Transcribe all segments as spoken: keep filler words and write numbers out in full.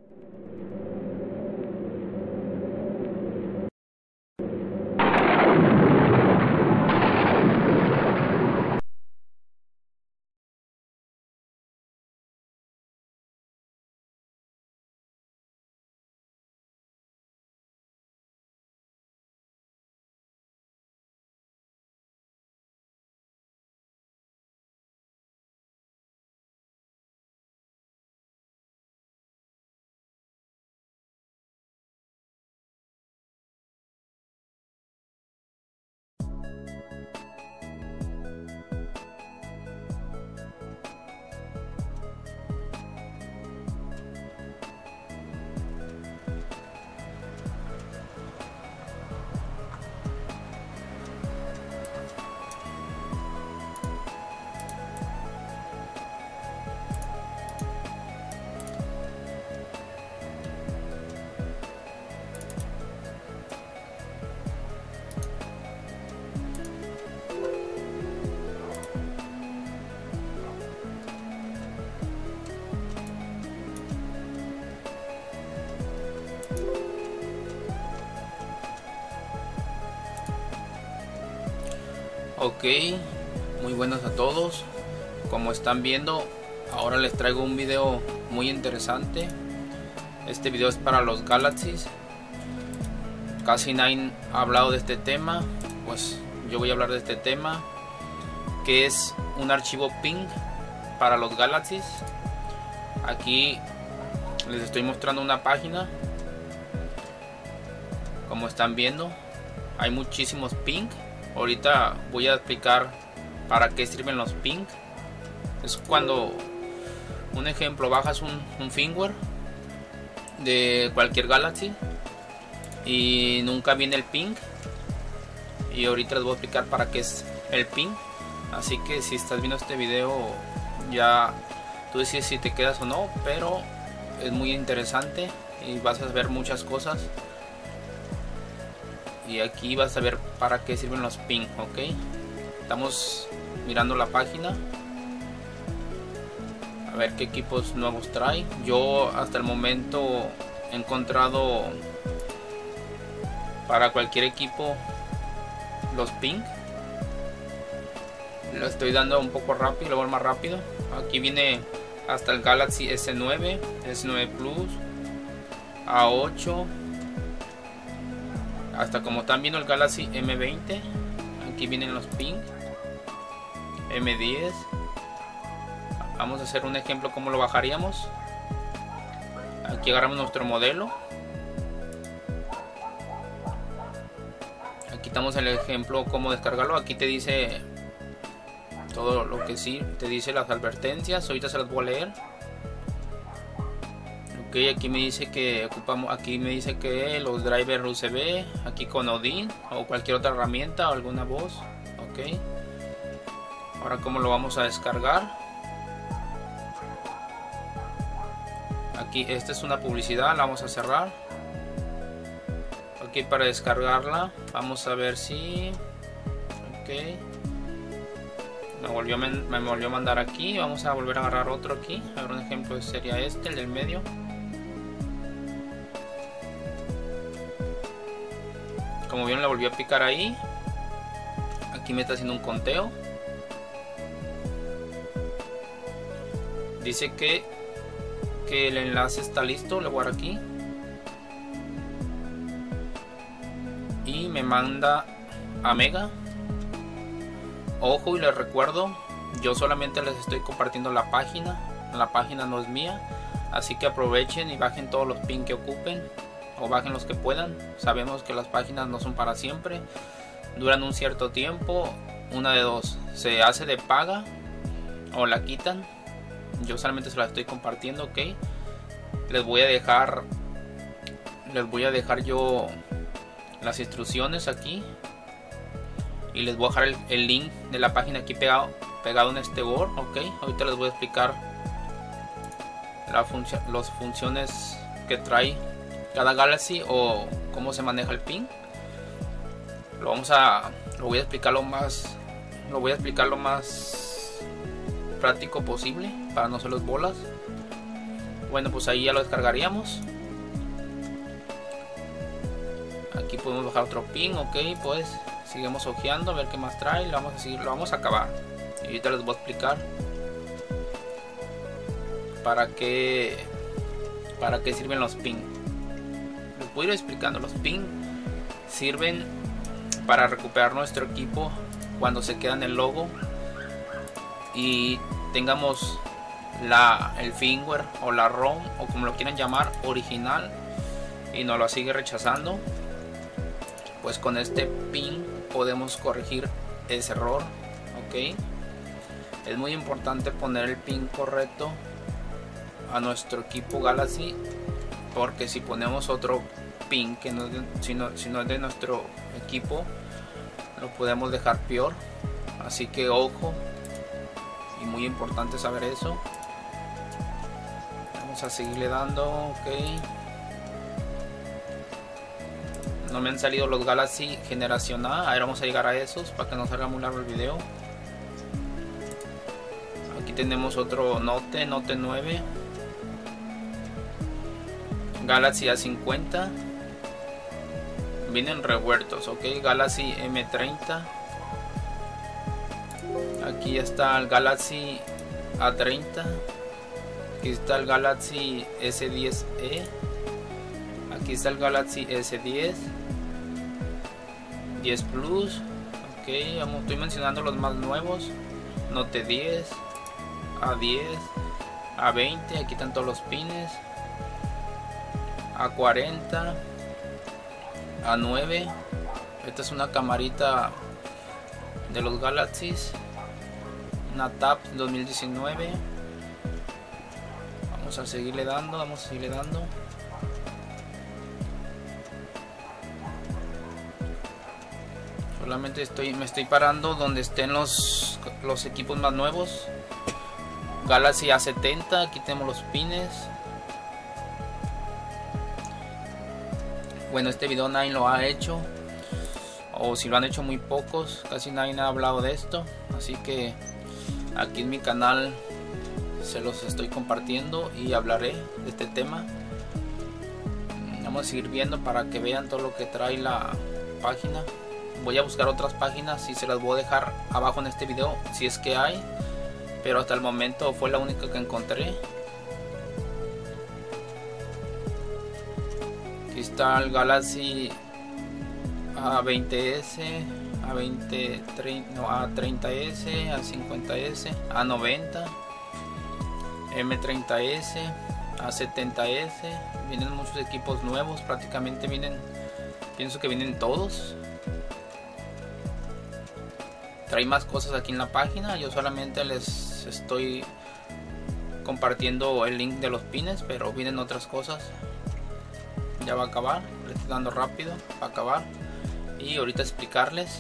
Ok, muy buenas a todos. Como están viendo, ahora les traigo un video muy interesante. Este video es para los Galaxies. Casi nadie ha hablado de este tema, pues yo voy a hablar de este tema, que es un archivo ping para los Galaxies. Aquí les estoy mostrando una página. Como están viendo, hay muchísimos ping. Ahorita voy a explicar para qué sirven los ping. Es cuando, un ejemplo, bajas un, un firmware de cualquier Galaxy y nunca viene el ping. Y ahorita les voy a explicar para qué es el ping. Así que si estás viendo este video, ya tú decides si te quedas o no, pero es muy interesante y vas a ver muchas cosas. Y aquí vas a ver para qué sirven los ping, ok. Estamos mirando la página a ver qué equipos nuevos trae. Yo hasta el momento he encontrado para cualquier equipo los ping. Lo estoy dando un poco rápido, luego más rápido. Aquí viene hasta el Galaxy S nueve, S nueve Plus, A ocho, hasta como están viendo el Galaxy M veinte. Aquí vienen los ping, M diez. Vamos a hacer un ejemplo cómo lo bajaríamos. Aquí agarramos nuestro modelo. Aquí estamos el ejemplo cómo descargarlo. Aquí te dice todo lo que sí, te dice las advertencias. Ahorita se las voy a leer. Ok, aquí me dice que ocupamos, aquí me dice que los drivers U S B, aquí con Odin o cualquier otra herramienta o alguna voz. Ok, ahora cómo lo vamos a descargar. Aquí esta es una publicidad, la vamos a cerrar. Ok, para descargarla vamos a ver si, ok, me volvió, me, me volvió a mandar aquí. Vamos a volver a agarrar otro aquí. A ver, un ejemplo sería este, el del medio. Como vieron, le volvió a picar ahí. Aquí me está haciendo un conteo. Dice que, que el enlace está listo. Le voy a dar aquí. Y me manda a Mega. Ojo, y les recuerdo, yo solamente les estoy compartiendo la página. La página no es mía. Así que aprovechen y bajen todos los ping que ocupen, o bajen los que puedan. Sabemos que las páginas no son para siempre, duran un cierto tiempo. Una de dos, se hace de paga o la quitan. Yo solamente se la estoy compartiendo, ok. Les voy a dejar les voy a dejar yo las instrucciones aquí, y les voy a dejar el, el link de la página aquí pegado pegado en este board, ok. Ahorita les voy a explicar la función, las funciones que trae cada Galaxy o cómo se maneja el ping. Lo vamos a lo voy a explicar lo más lo voy a explicar lo más práctico posible para no hacer las bolas. Bueno, pues ahí ya lo descargaríamos. Aquí podemos bajar otro pin. Ok, pues seguimos hojeando a ver qué más trae. Lo vamos a seguir, lo vamos a acabar. Y ahorita les voy a explicar para qué para qué sirven los pin. Les voy a ir explicando. Los pin sirven para recuperar nuestro equipo cuando se queda en el logo y tengamos la, el firmware o la ROM o como lo quieran llamar original y nos lo sigue rechazando. Pues con este pin podemos corregir ese error. Ok, es muy importante poner el pin correcto a nuestro equipo Galaxy, porque si ponemos otro pin que no es de, si, no, si no es de nuestro equipo, lo podemos dejar peor. Así que ojo, y muy importante saber eso. Vamos a seguirle dando. Ok, no me han salido los Galaxy generación A. Ahora vamos a llegar a esos para que no salga muy largo el video. Aquí tenemos otro Note, Note nueve, Galaxy A cincuenta. Vienen revueltos. Ok, Galaxy M treinta. Aquí está el Galaxy A treinta. Aquí está el Galaxy S diez e. Aquí está el Galaxy S diez, diez Plus. Ok, estoy mencionando los más nuevos. Note diez, A diez, A veinte. Aquí están todos los pines. A cuarenta, A nueve. Esta es una camarita de los Galaxies, una Tab dos mil diecinueve. Vamos a seguirle dando, vamos a seguirle dando. Solamente estoy, me estoy parando donde estén los, los equipos más nuevos. Galaxy A setenta, aquí tenemos los pines. Bueno, este video nadie lo ha hecho, o si lo han hecho muy pocos, casi nadie ha hablado de esto, así que aquí en mi canal se los estoy compartiendo y hablaré de este tema. Vamos a seguir viendo para que vean todo lo que trae la página. Voy a buscar otras páginas y se las voy a dejar abajo en este video si es que hay, pero hasta el momento fue la única que encontré. Aquí está el Galaxy A veinte ese, A veinte, no, A treinta ese, A cincuenta ese, A noventa, M treinta ese, A setenta ese. Vienen muchos equipos nuevos, prácticamente vienen, pienso que vienen todos. Trae más cosas aquí en la página, yo solamente les estoy compartiendo el link de los pines, pero vienen otras cosas. Ya va a acabar, le estoy dando rápido para acabar y ahorita explicarles.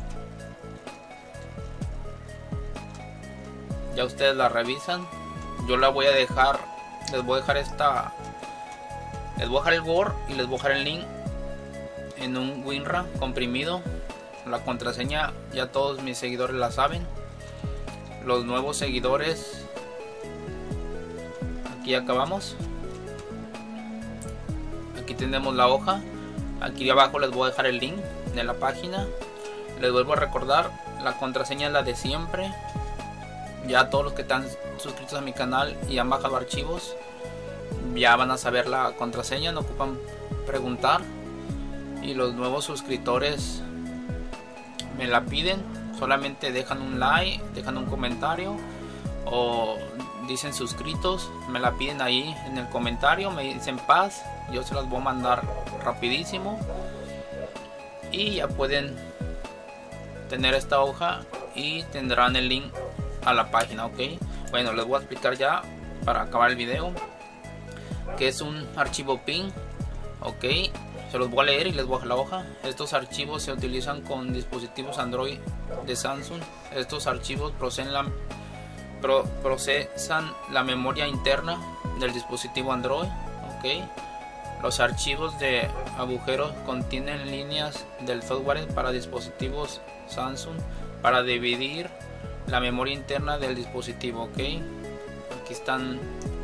Ya ustedes la revisan, yo la voy a dejar, les voy a dejar esta, les voy a dejar el Word y les voy a dejar el link en un WinRAR comprimido. La contraseña ya todos mis seguidores la saben. Los nuevos seguidores, aquí acabamos. Aquí tenemos la hoja. Aquí abajo les voy a dejar el link de la página. Les vuelvo a recordar, la contraseña es la de siempre. Ya todos los que están suscritos a mi canal y han bajado archivos ya van a saber la contraseña, no ocupan preguntar. Y los nuevos suscriptores me la piden, solamente dejan un like, dejan un comentario o dicen suscritos, me la piden ahí en el comentario, me dicen paz, yo se las voy a mandar rapidísimo y ya pueden tener esta hoja y tendrán el link a la página. Ok, bueno, les voy a explicar ya para acabar el video que es un archivo pin. Ok, se los voy a leer y les voy a dejar la hoja. Estos archivos se utilizan con dispositivos Android de Samsung. Estos archivos procesan la, pro, procesan la memoria interna del dispositivo Android. Okay. Los archivos de agujeros contienen líneas del software para dispositivos Samsung para dividir la memoria interna del dispositivo. Okay. Aquí están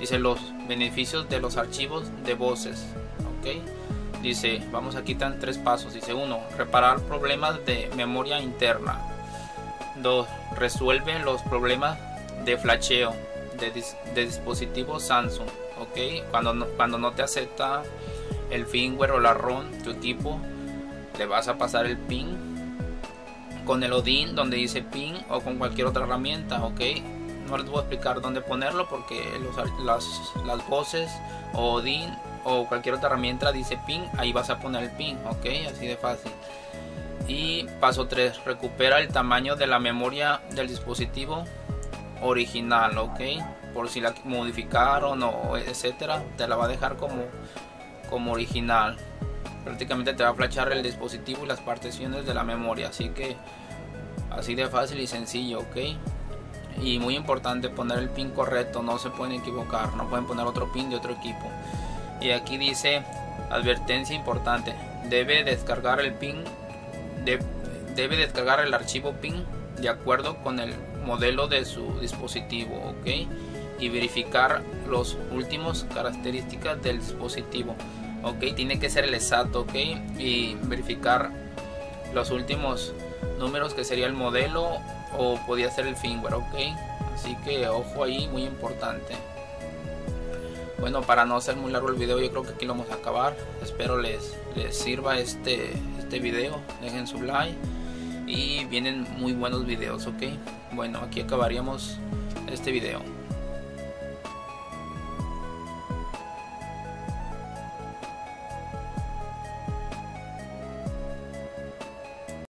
Dice los beneficios de los archivos de voces. Ok, dice, vamos aquí, están tres pasos. Dice: uno, reparar problemas de memoria interna. dos, resuelve los problemas de flasheo de, dis de dispositivos Samsung. Ok, cuando no, cuando no te acepta el firmware o la ROM tu equipo, le vas a pasar el pin con el Odin donde dice pin, o con cualquier otra herramienta. Ok, no les voy a explicar dónde ponerlo porque los, las, las voces o Odin o cualquier otra herramienta dice pin, ahí vas a poner el pin. Ok, así de fácil. Y paso tres, recupera el tamaño de la memoria del dispositivo original. Ok, por si la modificaron o etcétera, te la va a dejar como, como original. Prácticamente te va a flashar el dispositivo y las particiones de la memoria, así que así de fácil y sencillo. Ok, y muy importante poner el pin correcto, no se pueden equivocar, no pueden poner otro pin de otro equipo. Y aquí dice advertencia importante: debe descargar el pin de, debe descargar el archivo pin de acuerdo con el modelo de su dispositivo. Ok, y verificar los últimos características del dispositivo. Ok, tiene que ser el exacto. Ok, y verificar los últimos números, que sería el modelo o podía ser el firmware. Ok, así que ojo ahí, muy importante. Bueno, para no hacer muy largo el video, yo creo que aquí lo vamos a acabar. Espero les, les sirva este, este video. Dejen su like y vienen muy buenos videos. Ok, bueno, aquí acabaríamos este video.